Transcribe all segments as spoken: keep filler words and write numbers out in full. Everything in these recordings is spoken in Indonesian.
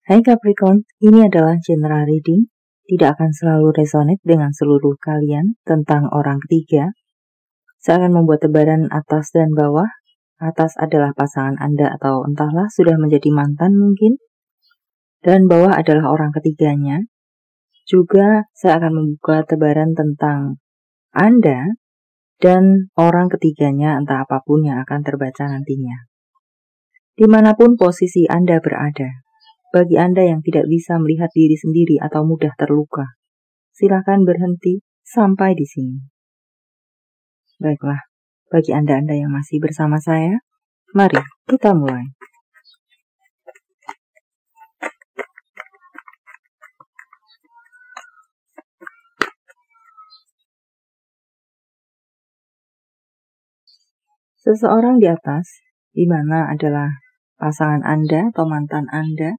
Hai Capricorn, ini adalah general reading, tidak akan selalu resonate dengan seluruh kalian tentang orang ketiga. Saya akan membuat tebaran atas dan bawah. Atas adalah pasangan Anda atau entahlah sudah menjadi mantan mungkin. Dan bawah adalah orang ketiganya. Juga saya akan membuka tebaran tentang Anda dan orang ketiganya, entah apapun yang akan terbaca nantinya. Dimanapun posisi Anda berada, bagi Anda yang tidak bisa melihat diri sendiri atau mudah terluka, silakan berhenti sampai di sini. Baiklah, bagi Anda-Anda yang masih bersama saya, mari kita mulai. Seseorang di atas, di mana adalah pasangan Anda atau mantan Anda,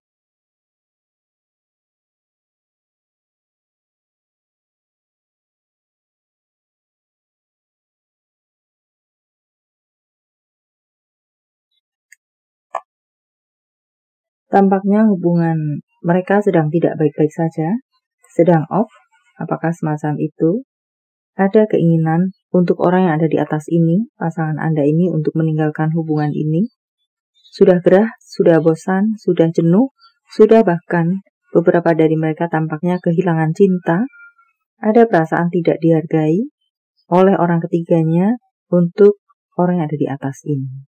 tampaknya hubungan mereka sedang tidak baik-baik saja, sedang off, apakah semacam itu? Ada keinginan untuk orang yang ada di atas ini, pasangan Anda ini, untuk meninggalkan hubungan ini. Sudah gerah, sudah bosan, sudah jenuh, sudah bahkan beberapa dari mereka tampaknya kehilangan cinta. Ada perasaan tidak dihargai oleh orang ketiganya untuk orang yang ada di atas ini.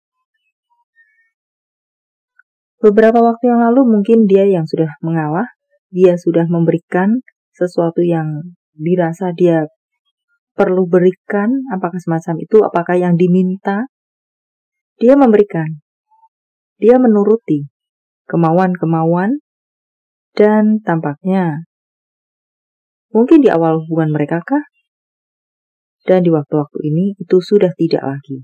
Beberapa waktu yang lalu mungkin dia yang sudah mengalah, dia sudah memberikan sesuatu yang dirasa dia perlu berikan, apakah semacam itu, apakah yang diminta, dia memberikan. Dia menuruti kemauan-kemauan, dan tampaknya mungkin di awal hubungan mereka kah? Dan di waktu-waktu ini itu sudah tidak lagi.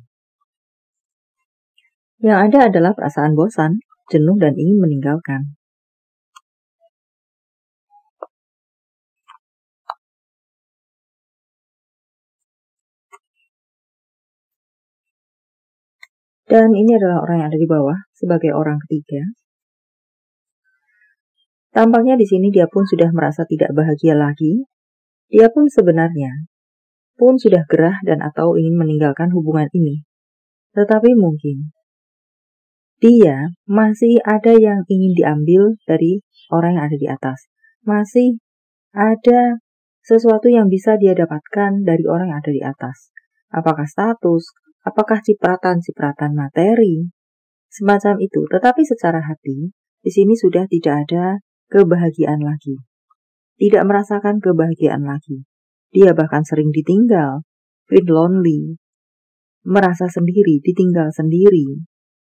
Yang ada adalah perasaan bosan, jenuh, dan ingin meninggalkan. Dan ini adalah orang yang ada di bawah sebagai orang ketiga. Tampaknya di sini dia pun sudah merasa tidak bahagia lagi. Dia pun sebenarnya pun sudah gerah dan atau ingin meninggalkan hubungan ini. Tetapi mungkin dia masih ada yang ingin diambil dari orang yang ada di atas. Masih ada sesuatu yang bisa dia dapatkan dari orang yang ada di atas. Apakah status, apakah cipratan-cipratan materi, semacam itu. Tetapi secara hati, di sini sudah tidak ada kebahagiaan lagi. Tidak merasakan kebahagiaan lagi. Dia bahkan sering ditinggal, feel lonely, merasa sendiri, ditinggal sendiri.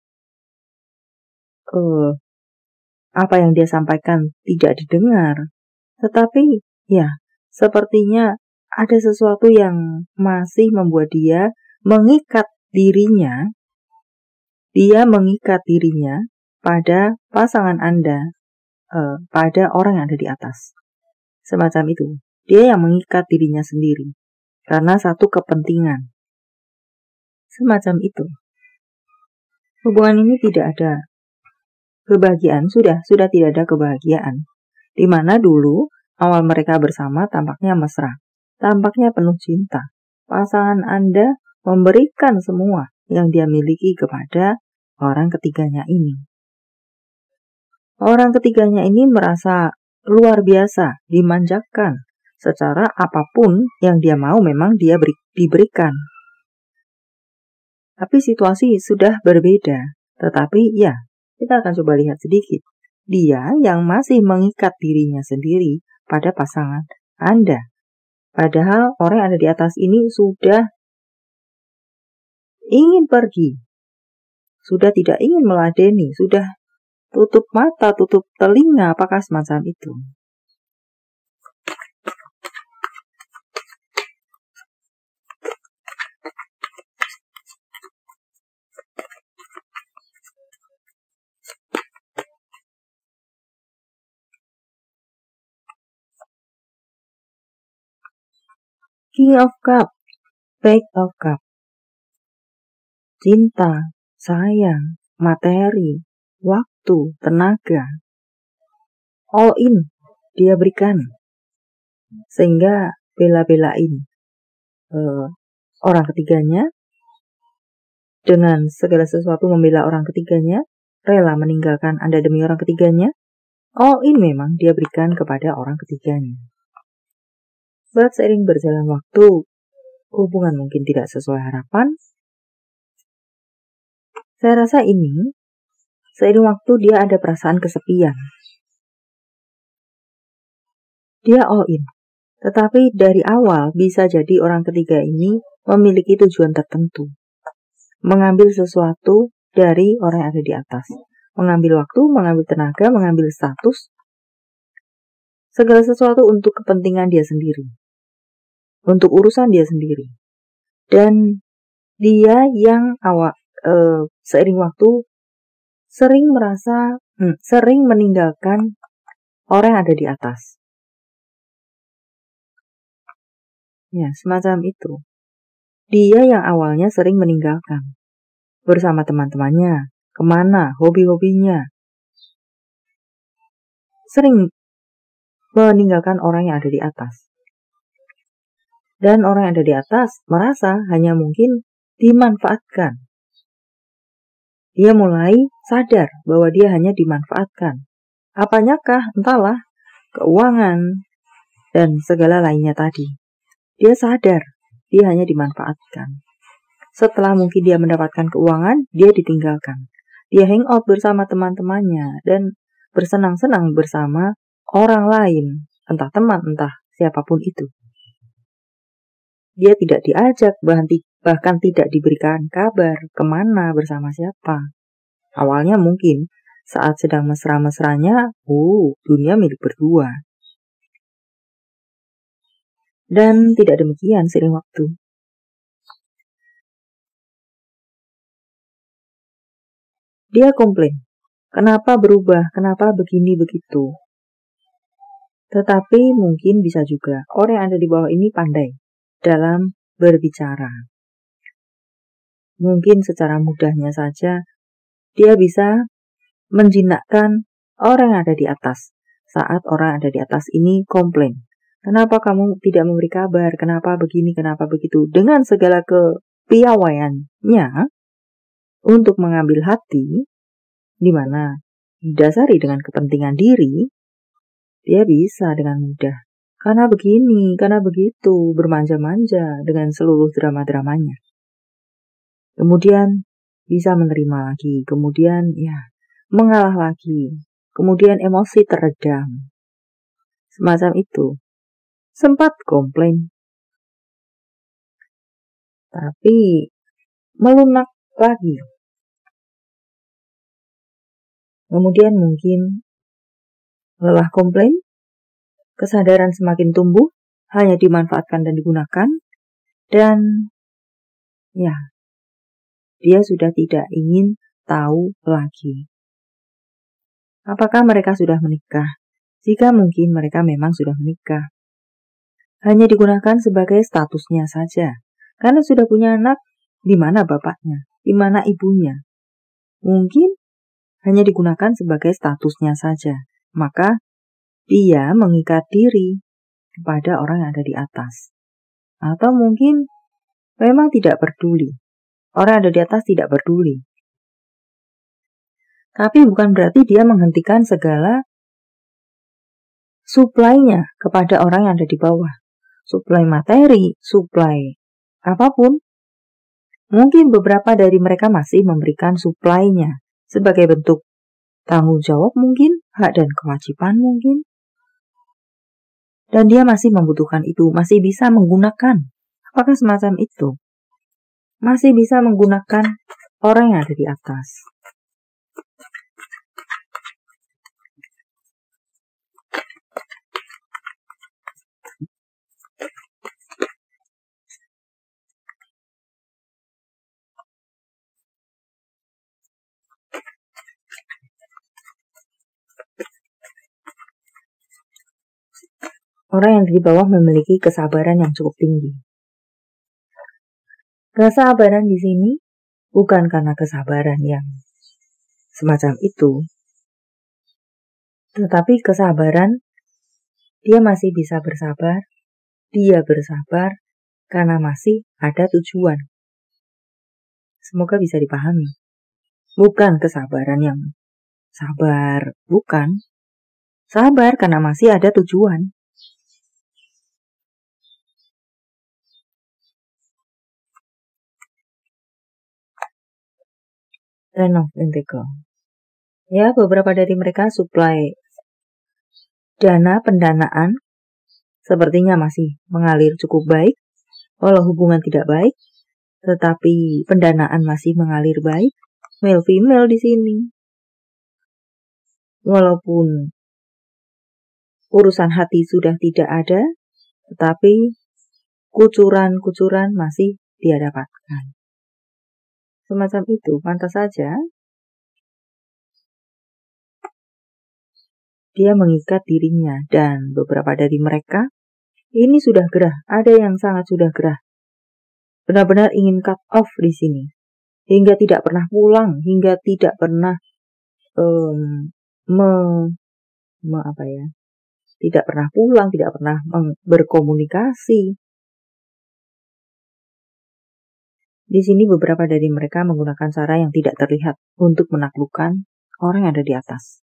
Uh, apa yang dia sampaikan tidak didengar. Tetapi, ya, sepertinya ada sesuatu yang masih membuat dia mengikat dirinya, dia mengikat dirinya pada pasangan Anda, uh, pada orang yang ada di atas. Semacam itu. Dia yang mengikat dirinya sendiri karena satu kepentingan. Semacam itu. Hubungan ini tidak ada kebahagiaan, sudah, sudah tidak ada kebahagiaan. Di mana dulu awal mereka bersama tampaknya mesra, tampaknya penuh cinta. Pasangan Anda memberikan semua yang dia miliki kepada orang ketiganya ini. Orang ketiganya ini merasa luar biasa, dimanjakan. Secara apapun yang dia mau memang dia beri, diberikan. Tapi situasi sudah berbeda. Tetapi ya, kita akan coba lihat sedikit. Dia yang masih mengikat dirinya sendiri pada pasangan Anda. Padahal orang yang ada di atas ini sudah ingin pergi. Sudah tidak ingin meladeni. Sudah tutup mata, tutup telinga, apakah semacam itu. King of Cup, Page of Cup. Cinta, sayang, materi, waktu, tenaga. all in dia berikan, sehingga bela-belain uh, orang ketiganya, dengan segala sesuatu membela orang ketiganya, rela meninggalkan Anda demi orang ketiganya. All in memang dia berikan kepada orang ketiganya. But seiring berjalan waktu, hubungan mungkin tidak sesuai harapan. Saya rasa ini, seiring waktu dia ada perasaan kesepian. Dia all in. Tetapi dari awal bisa jadi orang ketiga ini memiliki tujuan tertentu. Mengambil sesuatu dari orang yang ada di atas. Mengambil waktu, mengambil tenaga, mengambil status. Segala sesuatu untuk kepentingan dia sendiri. Untuk urusan dia sendiri. Dan dia yang awak e, seiring waktu sering merasa, hmm, sering meninggalkan orang yang ada di atas. Ya, semacam itu. Dia yang awalnya sering meninggalkan. Bersama teman-temannya. Kemana, hobi-hobinya. Sering meninggalkan orang yang ada di atas. Dan orang yang ada di atas merasa hanya mungkin dimanfaatkan. Dia mulai sadar bahwa dia hanya dimanfaatkan. Apanyakah? Entahlah, keuangan, dan segala lainnya tadi. Dia sadar, dia hanya dimanfaatkan. Setelah mungkin dia mendapatkan keuangan, dia ditinggalkan. Dia hangout bersama teman-temannya dan bersenang-senang bersama orang lain, entah teman, entah siapapun itu. Dia tidak diajak, bahkan tidak diberikan kabar kemana bersama siapa. Awalnya mungkin saat sedang mesra-mesranya, oh, dunia milik berdua. Dan tidak demikian seiring waktu. Dia komplain, kenapa berubah, kenapa begini begitu. Tetapi mungkin bisa juga orang yang ada di bawah ini pandai dalam berbicara. Mungkin secara mudahnya saja dia bisa menjinakkan orang yang ada di atas. Saat orang yang ada di atas ini komplain, kenapa kamu tidak memberi kabar, kenapa begini, kenapa begitu. Dengan segala kepiawaiannya untuk mengambil hati, di mana didasari dengan kepentingan diri, dia bisa dengan mudah. Karena begini, karena begitu, bermanja-manja dengan seluruh drama-dramanya. Kemudian bisa menerima lagi, kemudian ya mengalah lagi, kemudian emosi teredam. Semacam itu. Sempat komplain, tapi melunak lagi. Kemudian mungkin lelah komplain, kesadaran semakin tumbuh, hanya dimanfaatkan dan digunakan, dan ya, dia sudah tidak ingin tahu lagi. Apakah mereka sudah menikah? Jika mungkin mereka memang sudah menikah. Hanya digunakan sebagai statusnya saja. Karena sudah punya anak, di mana bapaknya? Di mana ibunya? Mungkin hanya digunakan sebagai statusnya saja. Maka dia mengikat diri kepada orang yang ada di atas. Atau mungkin memang tidak peduli. Orang yang ada di atas tidak peduli. Tapi bukan berarti dia menghentikan segala supply-nya kepada orang yang ada di bawah. Supply materi, supply apapun. Mungkin beberapa dari mereka masih memberikan supply-nya sebagai bentuk tanggung jawab mungkin, hak dan kewajiban mungkin. Dan dia masih membutuhkan itu, masih bisa menggunakan. Apakah semacam itu? Masih bisa menggunakan orang yang ada di atas. Orang yang di bawah memiliki kesabaran yang cukup tinggi. Kesabaran di sini bukan karena kesabaran yang semacam itu, Tetapi kesabaran, dia masih bisa bersabar. Dia bersabar karena masih ada tujuan. Semoga bisa dipahami. Bukan kesabaran yang sabar, bukan. Sabar karena masih ada tujuan. Renov Integral. Ya, beberapa dari mereka supply dana pendanaan sepertinya masih mengalir cukup baik, walau hubungan tidak baik, tetapi pendanaan masih mengalir baik. Male female di sini. Walaupun urusan hati sudah tidak ada, tetapi kucuran-kucuran masih dia dapatkan. Semacam itu, pantas saja dia mengikat dirinya, dan beberapa dari mereka ini sudah gerah, ada yang sangat sudah gerah. Benar-benar ingin cut off di sini, hingga tidak pernah pulang, hingga tidak pernah um, me, me, apa ya, tidak pernah pulang, tidak pernah berkomunikasi. Di sini beberapa dari mereka menggunakan cara yang tidak terlihat untuk menaklukkan orang yang ada di atas.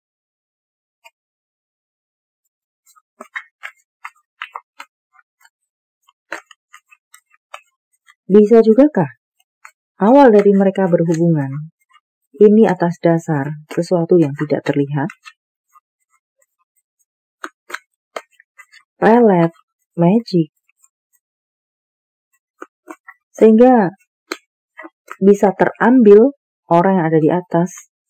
Bisa jugakah awal dari mereka berhubungan ini atas dasar sesuatu yang tidak terlihat? Pelet, magic. Sehingga bisa terambil orang yang ada di atas.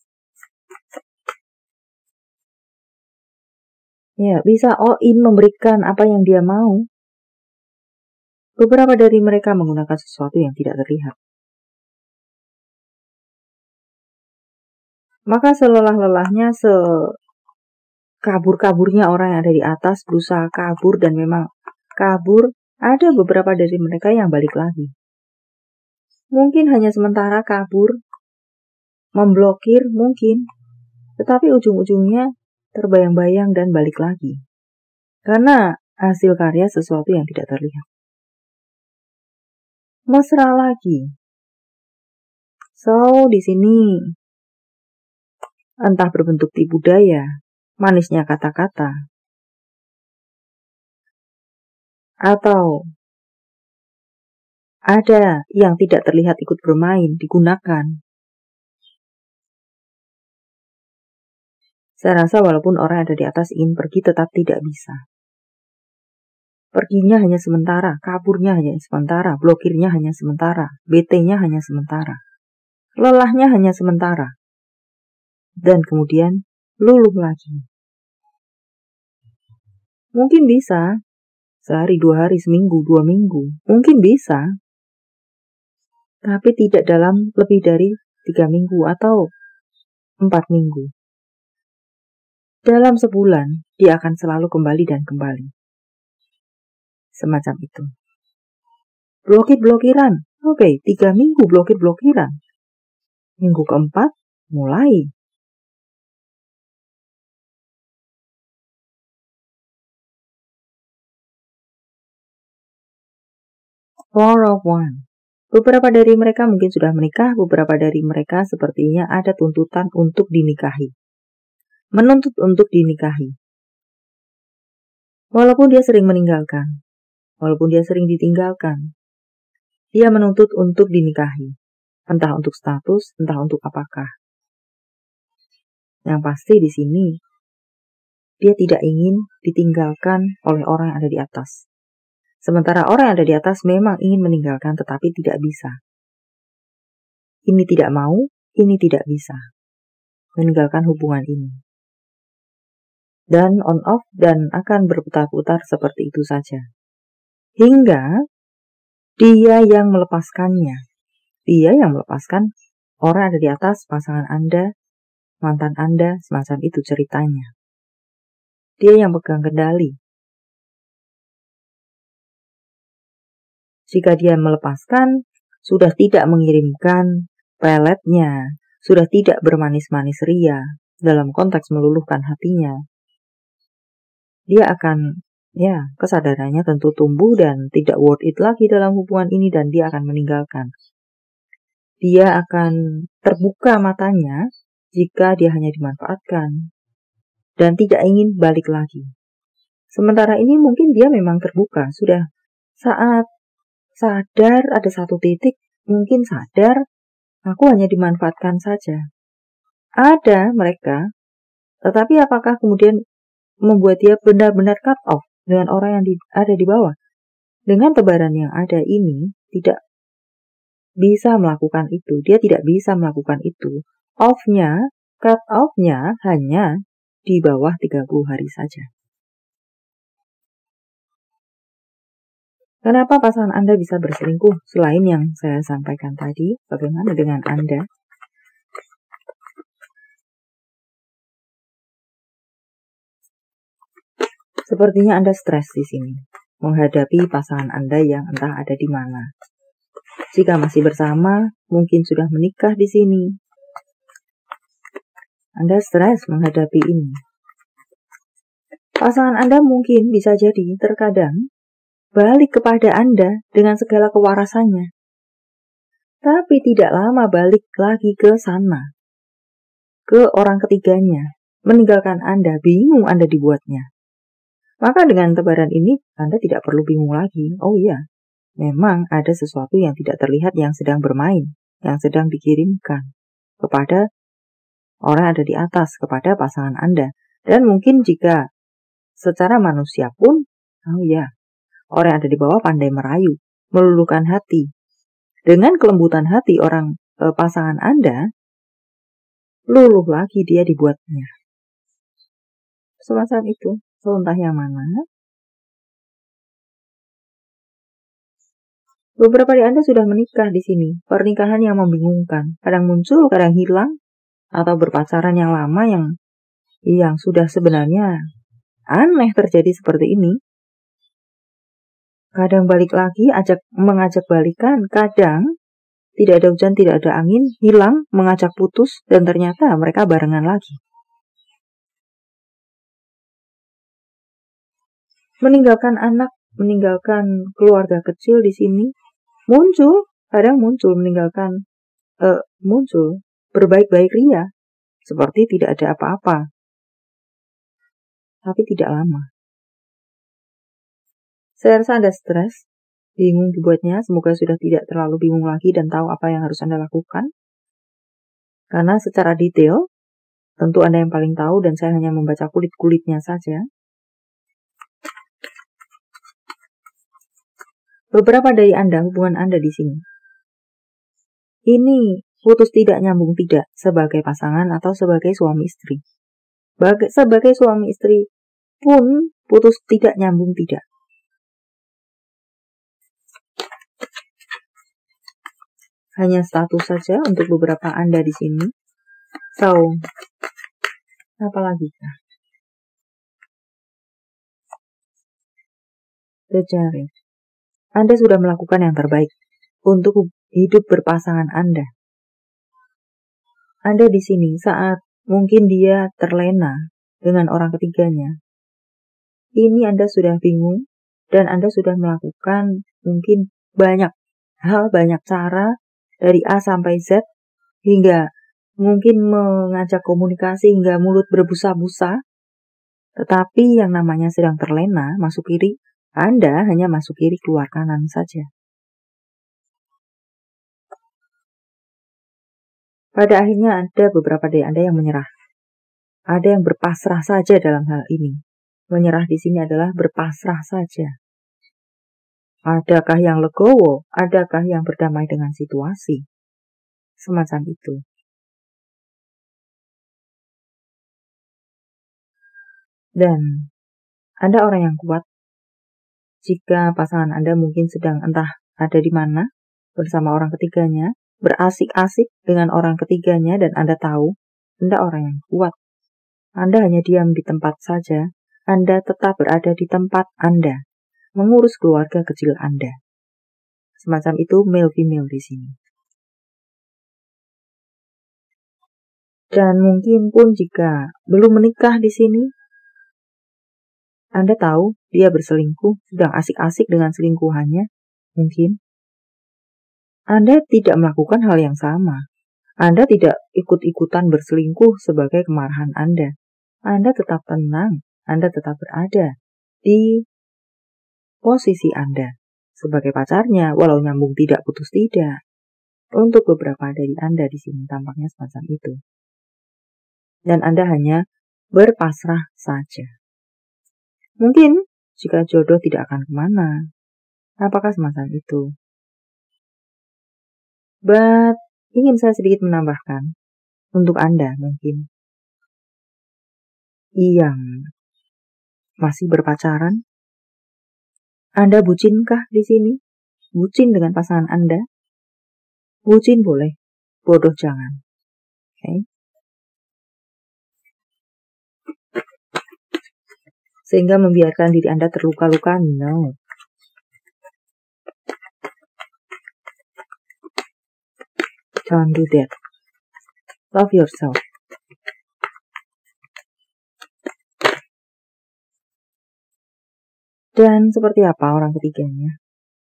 Ya, bisa all in memberikan apa yang dia mau. Beberapa dari mereka menggunakan sesuatu yang tidak terlihat. Maka selelah-lelahnya, sekabur-kaburnya orang yang ada di atas berusaha kabur, dan memang kabur, ada beberapa dari mereka yang balik lagi. Mungkin hanya sementara kabur, memblokir mungkin, tetapi ujung-ujungnya terbayang-bayang dan balik lagi. Karena hasil karya sesuatu yang tidak terlihat. Mesra lagi. So, di sini entah berbentuk tipu daya, manisnya kata-kata, atau ada yang tidak terlihat ikut bermain, digunakan. Saya rasa walaupun orang ada di atas ingin pergi, tetap tidak bisa. Perginya hanya sementara, kaburnya hanya sementara, blokirnya hanya sementara, B T-nya hanya sementara, lelahnya hanya sementara, dan kemudian luluh lagi. Mungkin bisa, sehari, dua hari, seminggu, dua minggu, mungkin bisa, tapi tidak dalam lebih dari tiga minggu atau empat minggu. Dalam sebulan, dia akan selalu kembali dan kembali. Semacam itu. Blokir-blokiran. Oke, okay, tiga minggu blokir-blokiran. Minggu keempat, mulai. Four of One. Beberapa dari mereka mungkin sudah menikah, beberapa dari mereka sepertinya ada tuntutan untuk dinikahi. Menuntut untuk dinikahi. Walaupun dia sering meninggalkan. Walaupun dia sering ditinggalkan, dia menuntut untuk dinikahi. Entah untuk status, entah untuk apakah. Yang pasti di sini, dia tidak ingin ditinggalkan oleh orang yang ada di atas. Sementara orang yang ada di atas memang ingin meninggalkan, tetapi tidak bisa. Ini tidak mau, ini tidak bisa meninggalkan hubungan ini. Dan on off dan akan berputar-putar seperti itu saja. Hingga dia yang melepaskannya. Dia yang melepaskan orang ada di atas, pasangan Anda, mantan Anda, semacam itu ceritanya. Dia yang pegang kendali. Jika dia melepaskan, sudah tidak mengirimkan peletnya, sudah tidak bermanis-manis ria dalam konteks meluluhkan hatinya, dia akan, ya, kesadarannya tentu tumbuh dan tidak worth it lagi dalam hubungan ini dan dia akan meninggalkan. Dia akan terbuka matanya jika dia hanya dimanfaatkan dan tidak ingin balik lagi. Sementara ini mungkin dia memang terbuka, sudah saat sadar ada satu titik, mungkin sadar aku hanya dimanfaatkan saja. Ada mereka, tetapi apakah kemudian membuat dia benar-benar cut off dengan orang yang di, ada di bawah? Dengan tebaran yang ada ini, tidak bisa melakukan itu. Dia tidak bisa melakukan itu. Off-nya, cut off-nya hanya di bawah tiga puluh hari saja. Kenapa pasangan Anda bisa berselingkuh? Selain yang saya sampaikan tadi, bagaimana dengan Anda? Sepertinya Anda stres di sini, menghadapi pasangan Anda yang entah ada di mana. Jika masih bersama, mungkin sudah menikah di sini. Anda stres menghadapi ini. Pasangan Anda mungkin bisa jadi terkadang balik kepada Anda dengan segala kewarasannya. Tapi tidak lama balik lagi ke sana, ke orang ketiganya, meninggalkan Anda, bingung Anda dibuatnya. Maka dengan tebaran ini, Anda tidak perlu bingung lagi. Oh iya, memang ada sesuatu yang tidak terlihat yang sedang bermain, yang sedang dikirimkan kepada orang ada di atas, kepada pasangan Anda. Dan mungkin jika secara manusia pun, oh iya, orang yang ada di bawah pandai merayu, meluluhkan hati. Dengan kelembutan hati orang e, pasangan Anda, luluh lagi dia dibuatnya. Semacam itu, entah yang mana. Beberapa dari Anda sudah menikah di sini. Pernikahan yang membingungkan, kadang muncul, kadang hilang, atau berpacaran yang lama yang yang sudah sebenarnya aneh terjadi seperti ini. Kadang balik lagi, ajak mengajak balikan, kadang tidak ada hujan, tidak ada angin, hilang, mengajak putus, dan ternyata mereka barengan lagi. Meninggalkan anak, meninggalkan keluarga kecil di sini, muncul, kadang muncul, meninggalkan, uh, muncul, berbaik-baik ria, seperti tidak ada apa-apa. Tapi tidak lama. Saya rasa Anda stres, bingung dibuatnya, semoga sudah tidak terlalu bingung lagi dan tahu apa yang harus Anda lakukan. Karena secara detail, tentu Anda yang paling tahu dan saya hanya membaca kulit-kulitnya saja. Beberapa dari Anda, hubungan Anda di sini, ini putus tidak nyambung tidak sebagai pasangan atau sebagai suami istri. Baga- sebagai suami istri pun putus tidak nyambung tidak. Hanya status saja untuk beberapa Anda di sini. So, apa lagi kah? The Chariot. Anda sudah melakukan yang terbaik untuk hidup berpasangan Anda. Anda di sini saat mungkin dia terlena dengan orang ketiganya. Ini Anda sudah bingung dan Anda sudah melakukan mungkin banyak hal, banyak cara dari A sampai Z hingga mungkin mengajak komunikasi hingga mulut berbusa-busa. Tetapi yang namanya sedang terlena masuk kiri, Anda hanya masuk kiri keluar kanan saja. Pada akhirnya ada beberapa dari Anda yang menyerah. Ada yang berpasrah saja dalam hal ini. Menyerah di sini adalah berpasrah saja. Adakah yang legowo? Adakah yang berdamai dengan situasi? Semacam itu. Dan Anda orang yang kuat. Jika pasangan Anda mungkin sedang entah ada di mana bersama orang ketiganya, berasik-asik dengan orang ketiganya dan Anda tahu, Anda orang yang kuat. Anda hanya diam di tempat saja, Anda tetap berada di tempat Anda, mengurus keluarga kecil Anda. Semacam itu male-female di sini. Dan mungkin pun jika belum menikah di sini, Anda tahu dia berselingkuh, sedang asik-asik dengan selingkuhannya, mungkin. Anda tidak melakukan hal yang sama. Anda tidak ikut-ikutan berselingkuh sebagai kemarahan Anda. Anda tetap tenang, Anda tetap berada di posisi Anda sebagai pacarnya, walau nyambung tidak putus tidak. Untuk beberapa dari Anda di sini tampaknya semacam itu. Dan Anda hanya berpasrah saja. Mungkin jika jodoh tidak akan kemana. Apakah semacam itu? But ingin saya sedikit menambahkan untuk Anda mungkin yang masih berpacaran. Anda bucinkah di sini? Bucin dengan pasangan Anda? Bucin boleh, bodoh jangan. Oke. Okay. Sehingga membiarkan diri Anda terluka-luka? No. Don't do that. Love yourself. Dan seperti apa orang ketiganya?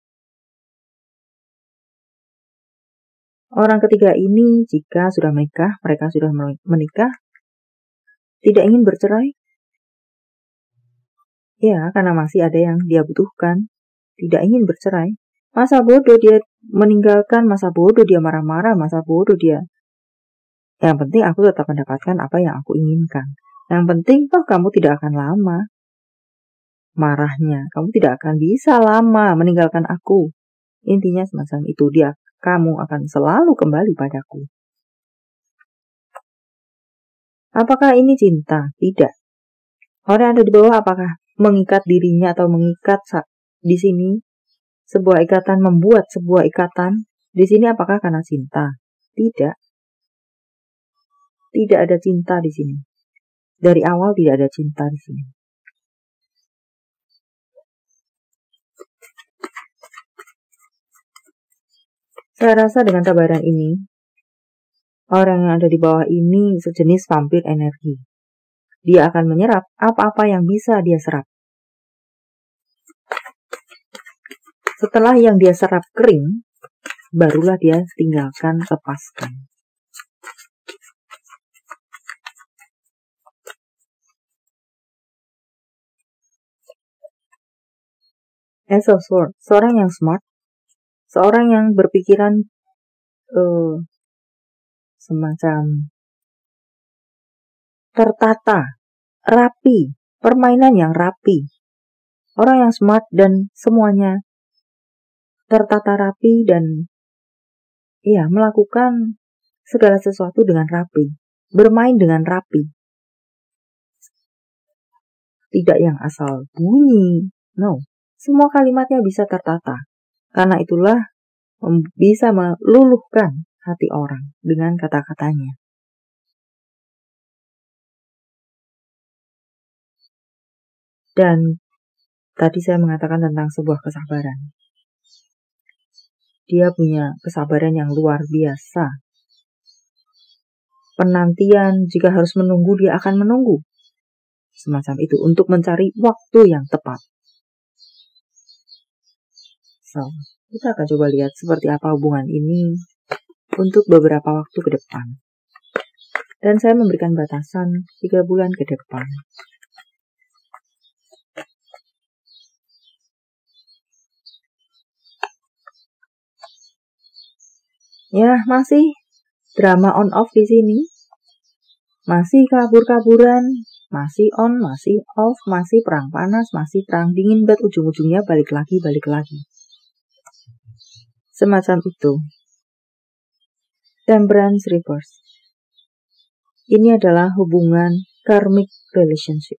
Orang ketiga ini jika sudah menikah, mereka sudah menikah, tidak ingin bercerai. Ya, karena masih ada yang dia butuhkan. Tidak ingin bercerai. Masa bodoh dia meninggalkan, masa bodoh dia marah-marah, masa bodoh dia. Yang penting aku tetap mendapatkan apa yang aku inginkan. Yang penting toh kamu tidak akan lama. Marahnya, kamu tidak akan bisa lama meninggalkan aku. Intinya semacam itu, dia. Kamu akan selalu kembali padaku. Apakah ini cinta? Tidak. Orang yang ada di bawah apakah mengikat dirinya atau mengikat di sini? Sebuah ikatan, membuat sebuah ikatan. Di sini apakah karena cinta? Tidak. Tidak ada cinta di sini. Dari awal tidak ada cinta di sini. Saya rasa dengan tabaran ini, orang yang ada di bawah ini sejenis vampir energi. Dia akan menyerap apa-apa yang bisa dia serap. Setelah yang dia serap kering, barulah dia tinggalkan, lepaskan. As of sword, seorang yang smart, seorang yang berpikiran uh, semacam tertata, rapi, permainan yang rapi. Orang yang smart dan semuanya tertata rapi dan ya melakukan segala sesuatu dengan rapi, bermain dengan rapi. Tidak yang asal bunyi, no. Semua kalimatnya bisa tertata. Karena itulah bisa meluluhkan hati orang dengan kata-katanya. Dan tadi saya mengatakan tentang sebuah kesabaran. Dia punya kesabaran yang luar biasa. Penantian, jika harus menunggu, dia akan menunggu. Semacam itu, untuk mencari waktu yang tepat. So, kita akan coba lihat seperti apa hubungan ini untuk beberapa waktu ke depan. Dan saya memberikan batasan tiga bulan ke depan. Ya, masih drama on off di sini. Masih kabur-kaburan, masih on, masih off, masih perang panas, masih perang dingin, but ujung-ujungnya balik lagi, balik lagi. Semacam itu. Temperance reverse. Ini adalah hubungan karmic relationship.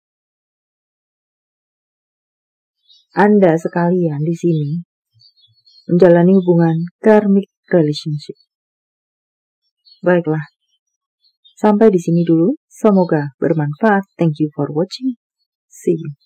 Anda sekalian di sini menjalani hubungan karmic relationship. Baiklah, sampai di sini dulu. Semoga bermanfaat. Thank you for watching. See you.